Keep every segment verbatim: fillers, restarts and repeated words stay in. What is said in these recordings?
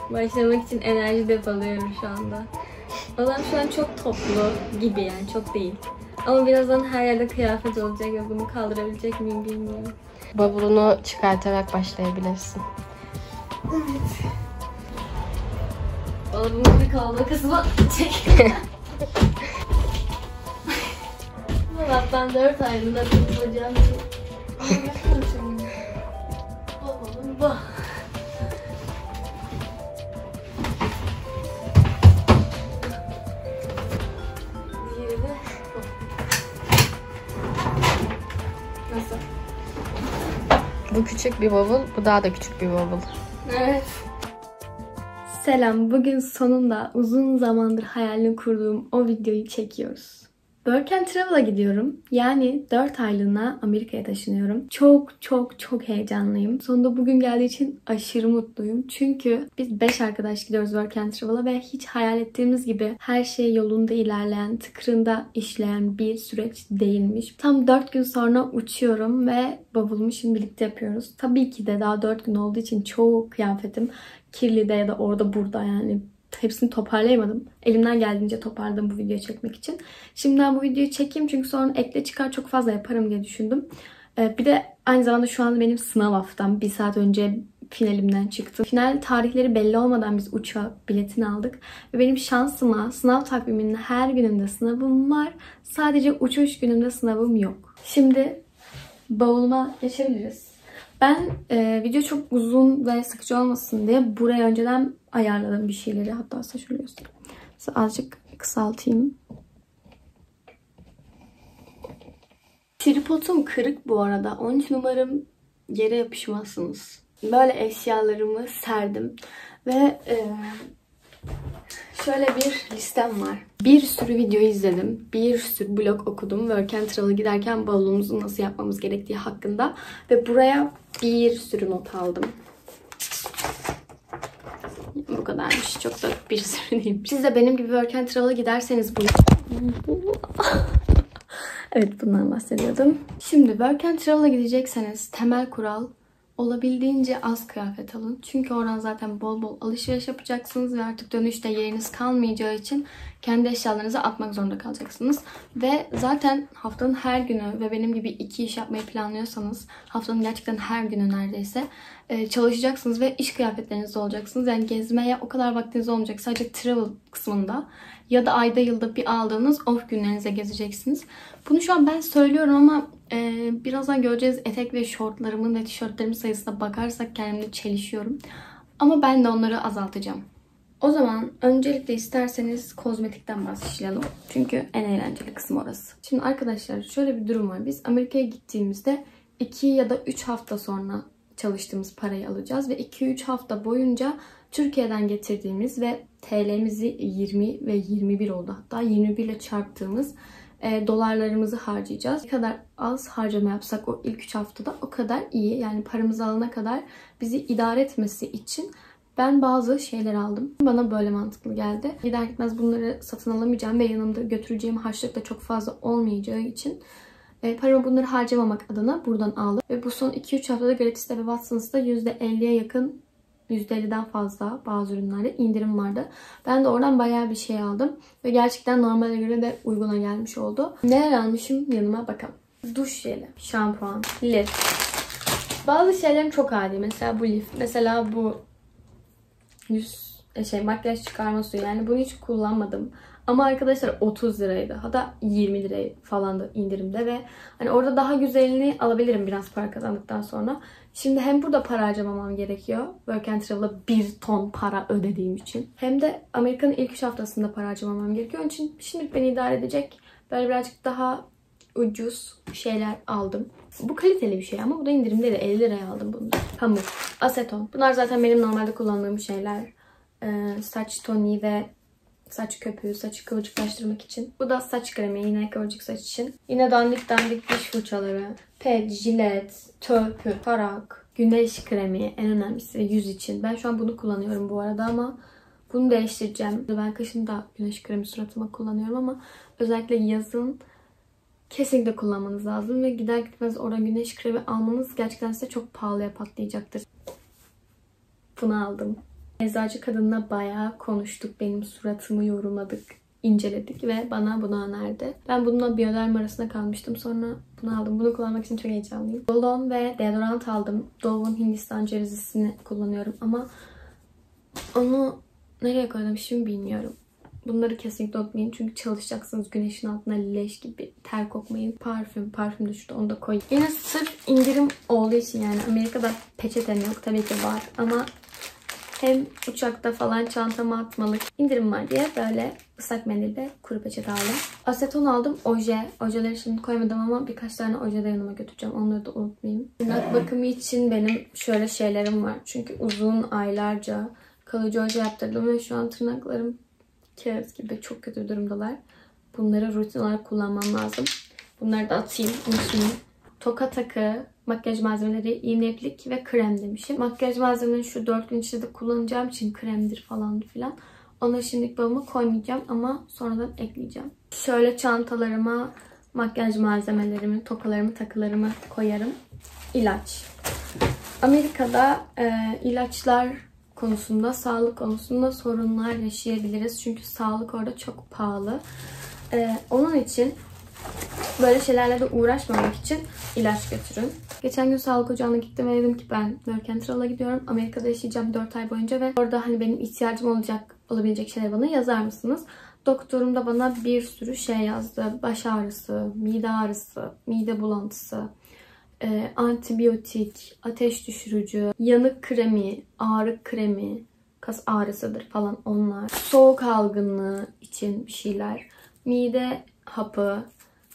Başlamak için enerji depoluyorum şu anda. Odam şu an çok toplu gibi, yani çok değil. Ama birazdan her yerde kıyafet olacak ve bunu kaldırabilecek miyim bilmiyorum. Bavulunu çıkartarak başlayabilirsin. Evet. Dolabımın bir kaldığı kısmı çek. Dolaptan dört aylığına tutulacağım için. Dolabım bu. Diğeri de bu. Nasıl? Bu küçük bir bavul, bu daha da küçük bir bavul. Evet. Selam. Bugün sonunda uzun zamandır hayalini kurduğum o videoyu çekiyoruz. Work and Travel'a gidiyorum. Yani dört aylığına Amerika'ya taşınıyorum. Çok çok çok heyecanlıyım. Sonunda bugün geldiği için aşırı mutluyum. Çünkü biz beş arkadaş gidiyoruz Work and Travel'a ve hiç hayal ettiğimiz gibi her şey yolunda ilerleyen, tıkırında işleyen bir süreç değilmiş. Tam dört gün sonra uçuyorum ve bavulumu şimdi birlikte yapıyoruz. Tabii ki de daha dört gün olduğu için çoğu kıyafetim kirli de ya da orada burada, yani hepsini toparlayamadım. Elimden geldiğince toparladım bu videoyu çekmek için. Şimdiden bu videoyu çekeyim çünkü sonra ekle çıkar çok fazla yaparım diye düşündüm. Ee, bir de aynı zamanda şu an benim sınav haftam. Bir saat önce finalimden çıktım. Final tarihleri belli olmadan biz uçağa biletini aldık. Ve benim şansıma sınav takviminin her gününde sınavım var. Sadece uçuş günümde sınavım yok. Şimdi bavuluma geçebiliriz. Ben e, video çok uzun ve sıkıcı olmasın diye buraya önceden ayarladım bir şeyleri. Hatta size şöyle göstereyim. Size azıcık kısaltayım. Tripodum kırık bu arada. Onun için umarım yere yapışmazsınız. Böyle eşyalarımı serdim. Ve e, şöyle bir listem var. Bir sürü video izledim. Bir sürü blog okudum. Work and Travel'a giderken bavulumuzu nasıl yapmamız gerektiği hakkında. Ve buraya bir sürü not aldım. Bu kadarmış. Çok da bir sürü değilmiş. Siz de benim gibi Work and Travel'a giderseniz bu... Evet, bundan bahsediyordum. Şimdi Work and Travel'a gidecekseniz temel kural olabildiğince az kıyafet alın. Çünkü oradan zaten bol bol alışveriş yapacaksınız ve artık dönüşte yeriniz kalmayacağı için kendi eşyalarınızı atmak zorunda kalacaksınız. Ve zaten haftanın her günü ve benim gibi iki iş yapmayı planlıyorsanız haftanın gerçekten her günü neredeyse çalışacaksınız ve iş kıyafetlerinizde olacaksınız. Yani gezmeye o kadar vaktiniz olmayacak. Sadece travel kısmında ya da ayda yılda bir aldığınız off günlerinize gezeceksiniz. Bunu şu an ben söylüyorum ama e, birazdan göreceğiz, etek ve şortlarımın ve tişörtlerimin sayısına bakarsak kendimle çelişiyorum. Ama ben de onları azaltacağım. O zaman öncelikle isterseniz kozmetikten başlayalım. Çünkü en eğlenceli kısım orası. Şimdi arkadaşlar şöyle bir durum var. Biz Amerika'ya gittiğimizde iki ya da üç hafta sonra çalıştığımız parayı alacağız. Ve iki üç hafta boyunca Türkiye'den getirdiğimiz ve T L'mizi yirmi ve yirmi bir oldu. Hatta yirmi bir ile çarptığımız e, dolarlarımızı harcayacağız. Ne kadar az harcama yapsak o ilk üç haftada o kadar iyi. Yani paramızı alana kadar bizi idare etmesi için ben bazı şeyler aldım. Bana böyle mantıklı geldi. Gider gitmez bunları satın alamayacağım ve yanımda götüreceğim harçlık da çok fazla olmayacağı için e, paramı bunları harcamamak adına buradan aldım. Ve bu son iki üç haftada Gratis'te ve Watsons'ta yüzde elliye yakın, yüzde elliden fazla bazı ürünlerde indirim vardı. Ben de oradan bayağı bir şey aldım. Ve gerçekten normale göre de uyguna gelmiş oldu. Neler almışım yanıma bakalım. Duş jeli, şampuan, lif. Bazı şeylerim çok adi. Mesela bu lif. Mesela bu yüz şey makyaj çıkarma suyu. Yani bunu hiç kullanmadım. Ama arkadaşlar otuz liraydı. Hatta yirmi liraya falan da indirimde ve hani orada daha güzelini alabilirim biraz para kazandıktan sonra. Şimdi hem burada para harcamamam gerekiyor. Work and Travel'a bir ton para ödediğim için. Hem de Amerika'nın ilk üç haftasında para harcamamam gerekiyor. Onun için şimdilik beni idare edecek böyle birazcık daha ucuz şeyler aldım. Bu kaliteli bir şey ama bu da indirimdeydi. elli liraya aldım bunu. Pamuk, aseton. Bunlar zaten benim normalde kullandığım şeyler. Ee, saç toniği ve saç köpüğü, saçı kıvırcıklaştırmak için. Bu da saç kremi, yine kıvırcık saç için. Yine dandik dandik diş fırçaları. Pet, jilet, törpü, tarak, güneş kremi, en önemlisi yüz için. Ben şu an bunu kullanıyorum bu arada ama bunu değiştireceğim. Ben kışın da güneş kremi suratıma kullanıyorum ama özellikle yazın kesinlikle kullanmanız lazım ve gider gitmez oradan güneş kremi almanız gerçekten size çok pahalıya patlayacaktır. Bunu aldım. Eczacı kadınla bayağı konuştuk. Benim suratımı yorumladık, inceledik ve bana bunu önerdi. Ben bununla Bioderm arasında kalmıştım. Sonra bunu aldım. Bunu kullanmak için çok heyecanlıyım. Rolon ve deodorant aldım. Dove'un Hindistan cevizisini kullanıyorum ama onu nereye koydum şimdi bilmiyorum. Bunları kesinlikle unutmayın çünkü çalışacaksınız güneşin altında leş gibi ter kokmayın. Parfüm, parfüm de şurada, onu da koyayım. Yine sırf indirim olduğu için, yani Amerika'da peçetem yok, tabii ki var ama hem uçakta falan çantama atmalık indirim var diye böyle ıslak mendil ve kuru peçete aldım. Aseton aldım, oje. Ojeleri şimdi koymadım ama birkaç tane oje de yanıma götüreceğim. Onları da unutmayayım. Tırnak bakımı için benim şöyle şeylerim var. Çünkü uzun aylarca kalıcı oje yaptırdım ve şu an tırnaklarım kağıt gibi çok kötü durumdalar. Bunları rutin olarak kullanmam lazım. Bunları da atayım, unutmayayım. Toka takı, makyaj malzemeleri, iğne iplik ve krem demişim. Makyaj malzemeleri şu dört gün içinde kullanacağım için kremdir falan filan. Onları şimdilik babama koymayacağım ama sonradan ekleyeceğim. Şöyle çantalarıma makyaj malzemelerimi, tokalarımı, takılarımı koyarım. İlaç. Amerika'da e, ilaçlar konusunda, sağlık konusunda sorunlar yaşayabiliriz. Çünkü sağlık orada çok pahalı. E, onun için böyle şeylerle de uğraşmamak için ilaç götürün. Geçen gün sağlık ocağına gittim ve dedim ki ben Work and Travel'a gidiyorum. Amerika'da yaşayacağım dört ay boyunca ve orada hani benim ihtiyacım olacak olabilecek şeyler bana yazar mısınız? Doktorum da bana bir sürü şey yazdı. Baş ağrısı, mide ağrısı, mide bulantısı, e, antibiyotik, ateş düşürücü, yanık kremi, ağrı kremi, kas ağrısıdır falan onlar. Soğuk algınlığı için bir şeyler. Mide hapı.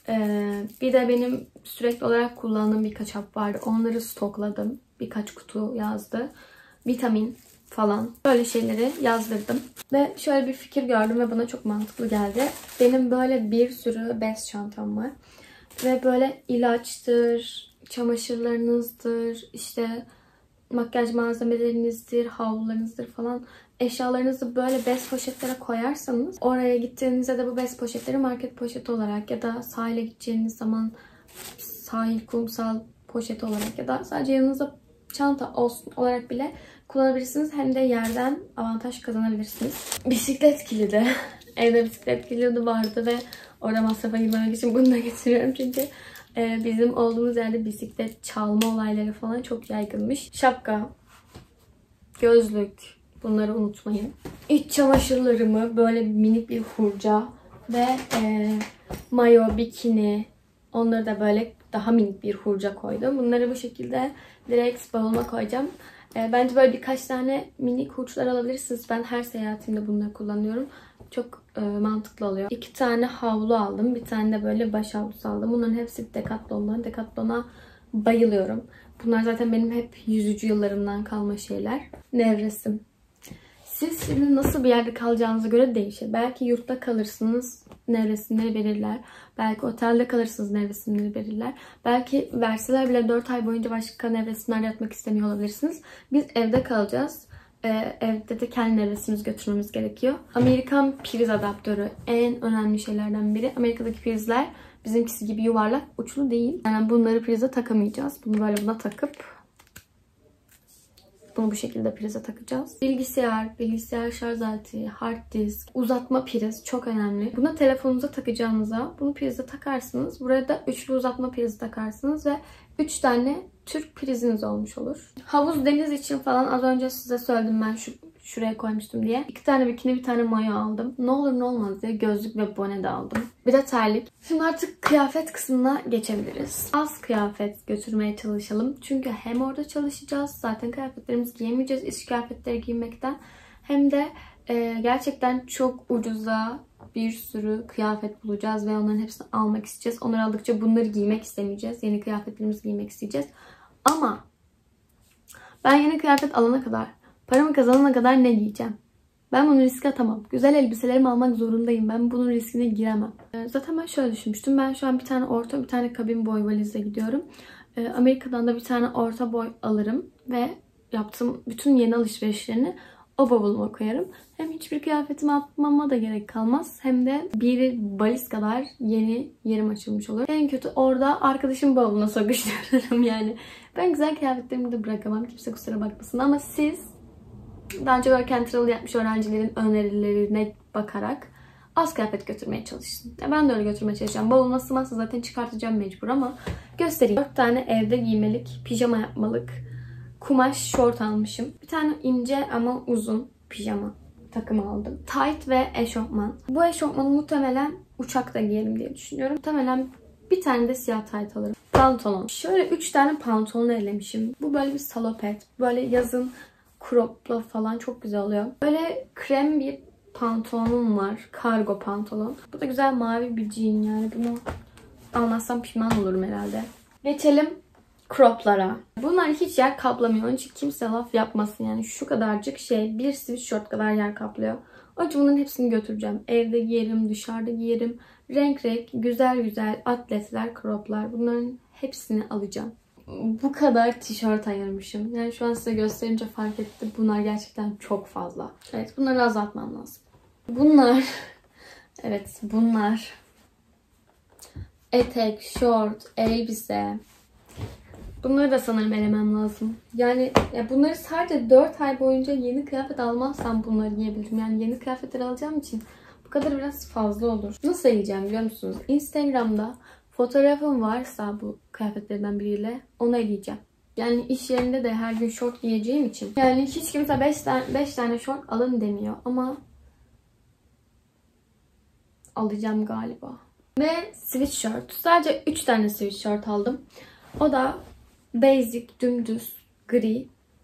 Ee, bir de benim sürekli olarak kullandığım birkaç hap vardı. Onları stokladım. Birkaç kutu yazdı. Vitamin falan. Böyle şeyleri yazdırdım. Ve şöyle bir fikir gördüm ve bana çok mantıklı geldi. Benim böyle bir sürü bez çantam var. Ve böyle ilaçtır, çamaşırlarınızdır, işte makyaj malzemelerinizdir, havlularınızdır falan, eşyalarınızı böyle bez poşetlere koyarsanız oraya gittiğinizde de bu bez poşetleri market poşeti olarak ya da sahile gideceğiniz zaman sahil kumsal poşeti olarak ya da sadece yanınızda çanta olsun olarak bile kullanabilirsiniz. Hem de yerden avantaj kazanabilirsiniz. Bisiklet kilidi. Evde bisiklet kilidi vardı ve orada masrafa girmemek için bunu da getiriyorum çünkü bizim olduğumuz yerde bisiklet çalma olayları falan çok yaygınmış. Şapka, gözlük, bunları unutmayın. İç çamaşırlarımı böyle minik bir hurca ve e, mayo, bikini, onları da böyle daha minik bir hurca koydum. Bunları bu şekilde direkt bavuluma koyacağım. E, bence böyle birkaç tane minik hurçlar alabilirsiniz. Ben her seyahatimde bunları kullanıyorum. Çok e, mantıklı oluyor. İki tane havlu aldım. Bir tane de böyle baş havlusu aldım. Bunların hepsi Decathlon'dan. Decathlon'a bayılıyorum. Bunlar zaten benim hep yüzücü yıllarımdan kalma şeyler. Nevresim. Siz şimdi nasıl bir yerde kalacağınıza göre değişir. Belki yurtta kalırsınız, nevresimleri verirler. Belki otelde kalırsınız, nevresimleri verirler. Belki verseler bile dört ay boyunca başka nevresimler yatmak istemiyor olabilirsiniz. Biz evde kalacağız. Ee, evde de kendi nevresimimizi götürmemiz gerekiyor. Amerikan priz adaptörü en önemli şeylerden biri. Amerika'daki prizler bizimkisi gibi yuvarlak, uçlu değil. Yani bunları prize takamayacağız. Bunu böyle buna takıp bunu bu şekilde prize takacağız. Bilgisayar, bilgisayar şarj aleti, hard disk, uzatma priz çok önemli. Buna telefonunuza takacağınıza bunu prize takarsınız. Buraya da üçlü uzatma prizi takarsınız ve üç tane Türk priziniz olmuş olur. Havuz, deniz için falan az önce size söyledim ben şu şuraya koymuştum diye. İki tane bikini, bir tane mayo aldım. Ne olur ne olmaz diye gözlük ve bone de aldım. Bir de terlik. Şimdi artık kıyafet kısmına geçebiliriz. Az kıyafet götürmeye çalışalım. Çünkü hem orada çalışacağız. Zaten kıyafetlerimizi giyemeyeceğiz iş kıyafetleri giymekten. Hem de e, gerçekten çok ucuza bir sürü kıyafet bulacağız ve onların hepsini almak isteyeceğiz. Onları aldıkça bunları giymek istemeyeceğiz. Yeni kıyafetlerimizi giymek isteyeceğiz. Ama ben yeni kıyafet alana kadar, paramı kazanana kadar ne giyeceğim? Ben bunu riske atamam. Güzel elbiselerimi almak zorundayım. Ben bunun riskine giremem. Zaten ben şöyle düşünmüştüm. Ben şu an bir tane orta, bir tane kabin boy valizle gidiyorum. Amerika'dan da bir tane orta boy alırım. Ve yaptığım bütün yeni alışverişlerini o bavuluma koyarım. Hem hiçbir kıyafetimi atmama da gerek kalmaz. Hem de bir valiz kadar yeni yerim açılmış olur. En kötü orada arkadaşım bavuluna sokuştururum yani. Ben güzel kıyafetlerimi de bırakamam. Kimse kusura bakmasın ama siz Daha önce work and travel yapmış öğrencilerin önerilerine bakarak az kıyafet götürmeye çalışsın. Ya ben de öyle götürmeye çalışacağım. Bavuluma sığmazsa zaten çıkartacağım mecbur ama göstereyim. dört tane evde giymelik, pijama yapmalık kumaş şort almışım. Bir tane ince ama uzun pijama takımı aldım. Tight ve eşofman. Bu eşofmanı muhtemelen uçakta giyerim diye düşünüyorum. Muhtemelen bir tane de siyah tight alırım. Pantolon. Şöyle üç tane pantolon elemişim. Bu böyle bir salopet. Böyle yazın cropla falan çok güzel oluyor. Böyle krem bir pantolonum var. Kargo pantolon. Bu da güzel mavi bir jean yani. Bunu almazsam pişman olurum herhalde. Geçelim croplara. Bunlar hiç yer kaplamıyor. Onun için kimse laf yapmasın yani. Şu kadarcık şey bir sweatshirt kadar yer kaplıyor. Onun için bunların hepsini götüreceğim. Evde giyerim, dışarıda giyerim. Renk renk, güzel güzel atletler, croplar. Bunların hepsini alacağım. Bu kadar tişört ayırmışım. Yani şu an size gösterince fark ettim. Bunlar gerçekten çok fazla. Evet, bunları azaltmam lazım. Bunlar, evet bunlar. Etek, şort, elbise. Bunları da sanırım elemem lazım. Yani ya bunları sadece dört ay boyunca yeni kıyafet almazsam bunları giyebilirim. Yani yeni kıyafetler alacağım için bu kadar biraz fazla olur. Nasıl eleyeceğim biliyor musunuz? Instagram'da fotoğrafım varsa bu kıyafetlerden biriyle onu eleyeceğim. Yani iş yerinde de her gün şort giyeceğim için. Yani hiç kimse beş tane, beş tane şort alın demiyor ama alacağım galiba. Ve sweatshirt. Sadece üç tane sweatshirt aldım. O da basic, dümdüz, gri,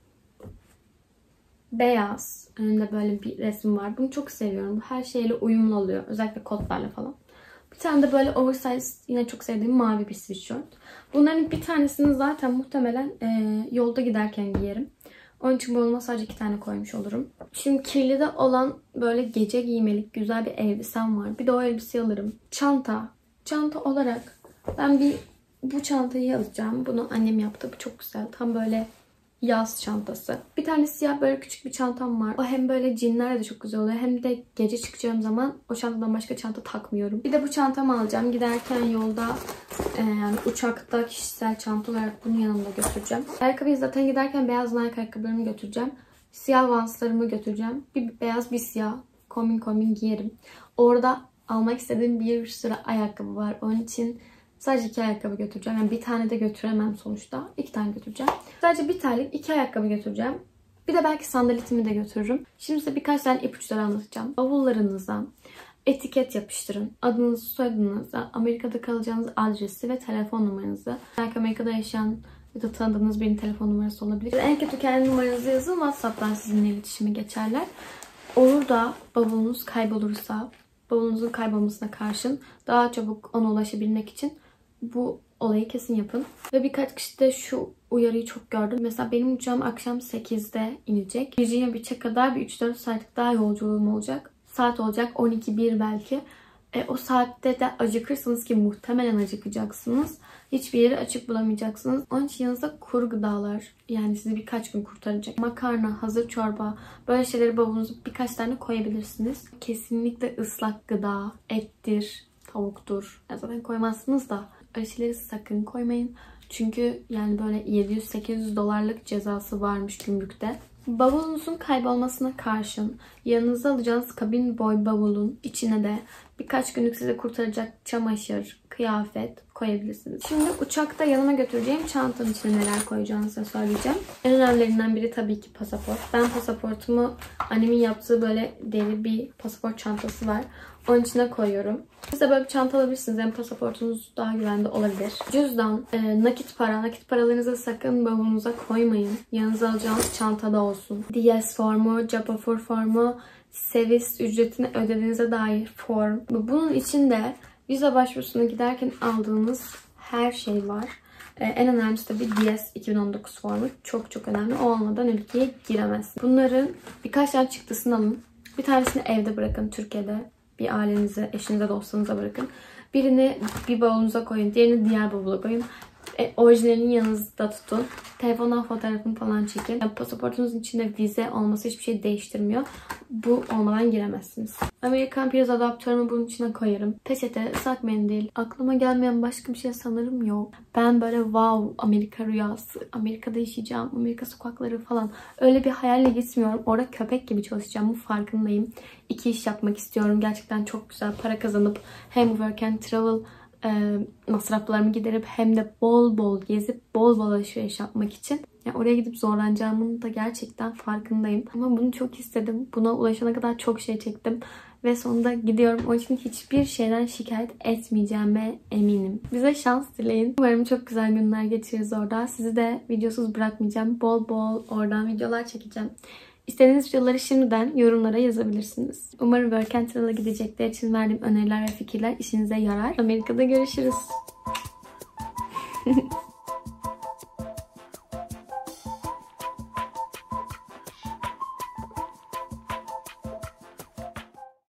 beyaz. Önünde böyle bir resim var. Bunu çok seviyorum. Her şeyle uyumlu oluyor. Özellikle kotlarla falan. Bir tane de böyle oversize, yine çok sevdiğim mavi bir sweatshirt. Bunların bir tanesini zaten muhtemelen e, yolda giderken giyerim. Onun için boluma sadece iki tane koymuş olurum. Şimdi kirli de olan böyle gece giymelik güzel bir elbisem var. Bir de o elbiseyi alırım. Çanta. Çanta olarak ben bir bu çantayı alacağım. Bunu annem yaptı. Bu çok güzel. Tam böyle yaz çantası. Bir tane siyah böyle küçük bir çantam var. O hem böyle jeanlerle de çok güzel oluyor. Hem de gece çıkacağım zaman o çantadan başka çanta takmıyorum. Bir de bu çantamı alacağım. Giderken yolda e, yani uçakta kişisel çanta olarak bunu yanımda götüreceğim. Ayakkabıyı zaten giderken beyaz Nike ayakkabılarımı götüreceğim. Siyah Vans'larımı götüreceğim. Bir beyaz bir siyah. Kombin kombin giyerim. Orada almak istediğim bir sürü ayakkabı var. Onun için sadece iki ayakkabı götüreceğim. Yani bir tane de götüremem sonuçta. İki tane götüreceğim. Sadece bir tane iki ayakkabı götüreceğim. Bir de belki sandaletimi de götürürüm. Şimdi size birkaç tane ipuçları anlatacağım. Bavullarınıza etiket yapıştırın. Adınızı, soyadınızı, Amerika'da kalacağınız adresi ve telefon numaranızı. Belki Amerika'da yaşayan ya da tanıdığınız birinin telefon numarası olabilir. En kötü kendi numaranızı yazın. WhatsApp'tan sizinle iletişime geçerler. Olur da bavulunuz kaybolursa, bavulunuzun kaybolmasına karşın daha çabuk ona ulaşabilmek için bu olayı kesin yapın. Ve birkaç kişi de şu uyarıyı çok gördüm. Mesela benim uçağım akşam sekizde inecek. Virginia Beach'e kadar bir üç dört saatlik daha yolculuğum olacak. Saat olacak on iki bir belki. E, o saatte de acıkırsınız ki muhtemelen acıkacaksınız. Hiçbir yeri açık bulamayacaksınız. Onun için yanınızda kuru gıdalar, yani sizi birkaç gün kurtaracak. Makarna, hazır çorba, böyle şeyleri bavulunuza birkaç tane koyabilirsiniz. Kesinlikle ıslak gıda, ettir, tavuktur. Ya zaten koymazsınız da öyle şeyleri sakın koymayın. Çünkü yani böyle yedi yüz sekiz yüz dolarlık cezası varmış gümrükte. Bavulunuzun kaybolmasına karşın yanınıza alacağınız kabin boy bavulun içine de birkaç günlük sizi kurtaracak çamaşır, kıyafet koyabilirsiniz. Şimdi uçakta yanıma götüreceğim çantanın içine neler koyacağını size söyleyeceğim. En önemlilerinden biri tabii ki pasaport. Ben pasaportumu annemin yaptığı böyle deri bir pasaport çantası var. Onun içine koyuyorum. Siz de böyle bir çanta alabilirsiniz. Hem pasaportunuz daha güvende olabilir. Cüzdan, e, nakit para. Nakit paralarınızı sakın bavulunuza koymayın. Yanınıza alacağınız çantada olsun. D S formu, Japafur formu, servis ücretini ödediğinize dair form. Bunun içinde vize başvurusuna giderken aldığınız her şey var. Ee, en önemlisi tabii D S iki bin on dokuz formu. Çok çok önemli. O olmadan ülkeye giremezsiniz. Bunların birkaç tane çıktısını alın. Bir tanesini evde bırakın Türkiye'de. Bir ailenize, eşinize, dostlarınıza bırakın. Birini bir bavulunuza koyun. Diğerini diğer bavula koyun. E, orijinalini yanınızda tutun. Telefondan fotoğrafını falan çekin. Yani pasaportunuzun içinde vize olması hiçbir şey değiştirmiyor. Bu olmadan giremezsiniz. Amerikan priz adaptörümü bunun içine koyarım. Peçete, ıslak mendil. Aklıma gelmeyen başka bir şey sanırım yok. Ben böyle wow Amerika rüyası, Amerika'da yaşayacağım, Amerika sokakları falan. Öyle bir hayalle gitmiyorum. Orada köpek gibi çalışacağım. Bu farkındayım. İki iş yapmak istiyorum. Gerçekten çok güzel para kazanıp hem work and travel e, masraflarımı giderip hem de bol bol gezip bol bol alışveriş yapmak için. Yani oraya gidip zorlanacağımın da gerçekten farkındayım. Ama bunu çok istedim. Buna ulaşana kadar çok şey çektim. Ve sonunda gidiyorum. O için hiçbir şeyden şikayet etmeyeceğime eminim. Bize şans dileyin. Umarım çok güzel günler geçiririz orada. Sizi de videosuz bırakmayacağım. Bol bol oradan videolar çekeceğim. İstediğiniz videoları şimdiden yorumlara yazabilirsiniz. Umarım Work and Travel'a gidecekler için verdiğim öneriler ve fikirler işinize yarar. Amerika'da görüşürüz.